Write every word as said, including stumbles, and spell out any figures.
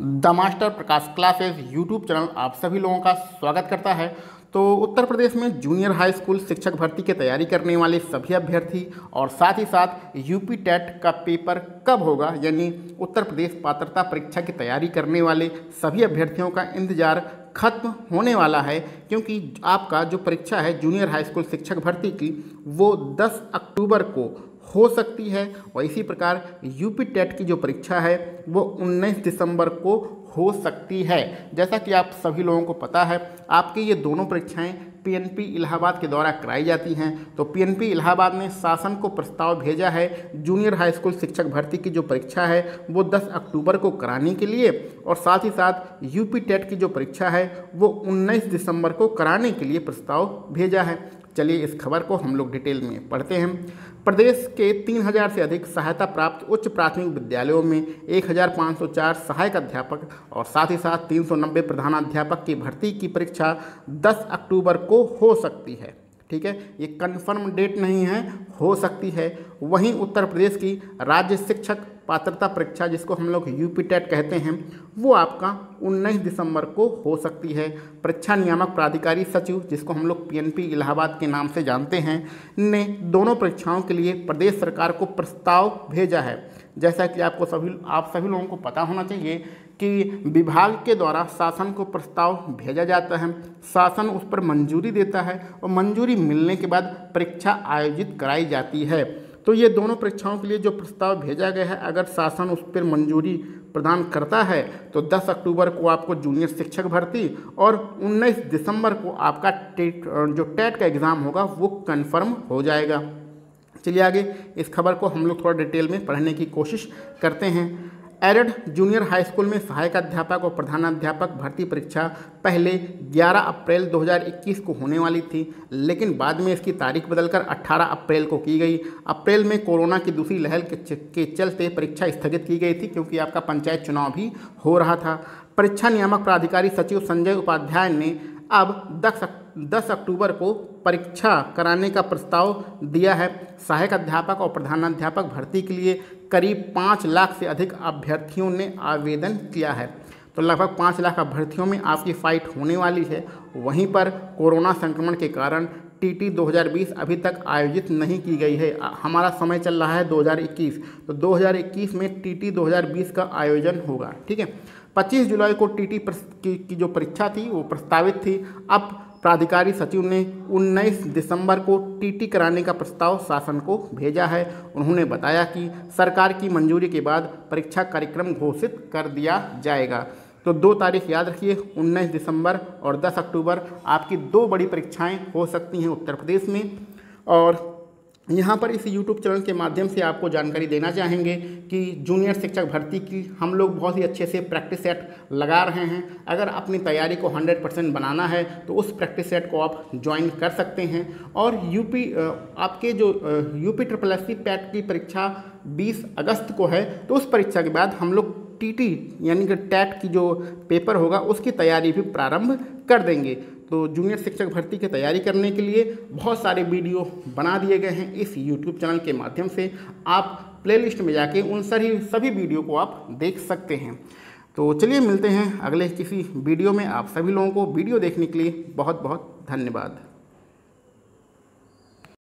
The master Prakash classes YouTube channel आप सभी लोगों का स्वागत करता है। तो उत्तर प्रदेश में जूनियर हाई स्कूल शिक्षक भर्ती की तैयारी करने वाले सभी अभ्यर्थी और साथ ही साथ यूपी टेट का पेपर कब होगा, यानी उत्तर प्रदेश पात्रता परीक्षा की तैयारी करने वाले सभी अभ्यर्थियों का इंतजार खत्म होने वाला है, क्योंकि आपका जो परीक्षा है जूनियर हाई स्कूल शिक्षक भर्ती की वो दस अक्टूबर को हो सकती है और इसी प्रकार यूपी टेट की जो परीक्षा है वो उन्नीस दिसंबर को हो सकती है। जैसा कि आप सभी लोगों को पता है, आपकी ये दोनों परीक्षाएं पीएनपी इलाहाबाद के द्वारा कराई जाती हैं। तो पीएनपी इलाहाबाद ने शासन को प्रस्ताव भेजा है जूनियर हाई स्कूल शिक्षक भर्ती की जो परीक्षा है वो दस अक्टूबर को कराने के लिए, और साथ ही साथ यूपी टेट की जो परीक्षा है वो उन्नीस दिसंबर को कराने के लिए प्रस्ताव भेजा है। चलिए इस खबर को हम लोग डिटेल में पढ़ते हैं। प्रदेश के तीन हज़ार से अधिक सहायता प्राप्त उच्च प्राथमिक विद्यालयों में एक हज़ार पाँच सौ चार सहायक अध्यापक और साथ ही साथ तीन सौ नब्बे प्रधानाध्यापक की भर्ती की परीक्षा दस अक्टूबर को हो सकती है। ठीक है, ये कंफर्म डेट नहीं है, हो सकती है। वहीं उत्तर प्रदेश की राज्य शिक्षक पात्रता परीक्षा, जिसको हम लोग यूपी टेट कहते हैं, वो आपका उन्नीस दिसंबर को हो सकती है। परीक्षा नियामक प्राधिकारी सचिव, जिसको हम लोग पीएनपी इलाहाबाद के नाम से जानते हैं, ने दोनों परीक्षाओं के लिए प्रदेश सरकार को प्रस्ताव भेजा है। जैसा कि आपको सभी आप सभी लोगों को पता होना चाहिए कि विभाग के द्वारा शासन को प्रस्ताव भेजा जाता है, शासन उस पर मंजूरी देता है और मंजूरी मिलने के बाद परीक्षा आयोजित कराई जाती है। तो ये दोनों परीक्षाओं के लिए जो प्रस्ताव भेजा गया है, अगर शासन उस पर मंजूरी प्रदान करता है तो दस अक्टूबर को आपको जूनियर शिक्षक भर्ती और उन्नीस दिसंबर को आपका टेट जो टेट का एग्ज़ाम होगा वो कन्फर्म हो जाएगा। चलिए आगे इस खबर को हम लोग थोड़ा डिटेल में पढ़ने की कोशिश करते हैं। एरड जूनियर हाई स्कूल में सहायक अध्यापक और प्रधानाध्यापक भर्ती परीक्षा पहले ग्यारह अप्रैल दो हज़ार इक्कीस को होने वाली थी, लेकिन बाद में इसकी तारीख बदलकर अठारह अप्रैल को की गई। अप्रैल में कोरोना की दूसरी लहर के चलते परीक्षा स्थगित की गई थी, क्योंकि आपका पंचायत चुनाव भी हो रहा था। परीक्षा नियामक प्राधिकारी सचिव संजय उपाध्याय ने अब दस अक्टूबर को परीक्षा कराने का प्रस्ताव दिया है। सहायक अध्यापक और प्रधानाध्यापक भर्ती के लिए करीब पाँच लाख से अधिक अभ्यर्थियों ने आवेदन किया है। तो लगभग पाँच लाख अभ्यर्थियों में आपकी फ़ाइट होने वाली है। वहीं पर कोरोना संक्रमण के कारण टीटी दो हज़ार बीस अभी तक आयोजित नहीं की गई है। हमारा समय चल रहा है दो हज़ार इक्कीस, तो दो हज़ार इक्कीस में टीटी दो हज़ार बीस का आयोजन होगा। ठीक है, पच्चीस जुलाई को टीटी की, की जो परीक्षा थी वो प्रस्तावित थी। अब प्राधिकारी सचिव ने उन्नीस दिसंबर को टीटी कराने का प्रस्ताव शासन को भेजा है। उन्होंने बताया कि सरकार की मंजूरी के बाद परीक्षा कार्यक्रम घोषित कर दिया जाएगा। तो दो तारीख याद रखिए, उन्नीस दिसंबर और दस अक्टूबर आपकी दो बड़ी परीक्षाएं हो सकती हैं उत्तर प्रदेश में। और यहाँ पर इस यूट्यूब चैनल के माध्यम से आपको जानकारी देना चाहेंगे कि जूनियर शिक्षक भर्ती की हम लोग बहुत ही अच्छे से प्रैक्टिस सेट लगा रहे हैं। अगर अपनी तैयारी को हंड्रेड परसेंट बनाना है तो उस प्रैक्टिस सेट को आप ज्वाइन कर सकते हैं। और यूपी आपके जो UP triple S C PET की परीक्षा बीस अगस्त को है, तो उस परीक्षा के बाद हम लोग टीटी यानी कि टेट की जो पेपर होगा उसकी तैयारी भी प्रारंभ कर देंगे। तो जूनियर शिक्षक भर्ती की तैयारी करने के लिए बहुत सारे वीडियो बना दिए गए हैं इस यूट्यूब चैनल के माध्यम से। आप प्लेलिस्ट में जाके उन सभी सभी वीडियो को आप देख सकते हैं। तो चलिए मिलते हैं अगले किसी वीडियो में। आप सभी लोगों को वीडियो देखने के लिए बहुत बहुत धन्यवाद।